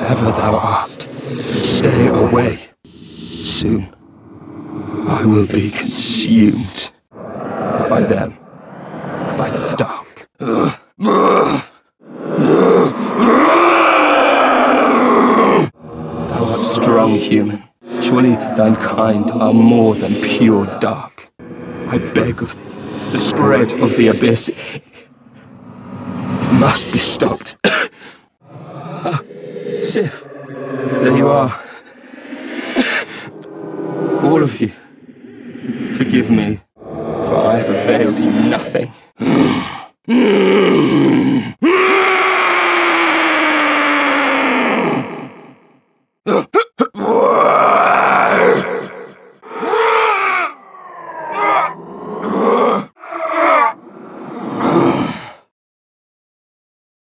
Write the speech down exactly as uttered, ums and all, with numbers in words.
whoever thou art, stay away. Soon, I will be consumed by them, by the dark. Thou art strong, human. Surely thine kind are more than pure dark. I beg of thee, the spread of the abyss, it must be stopped. Ah, Sif, there you are. All of you, forgive me, for I have availed you nothing.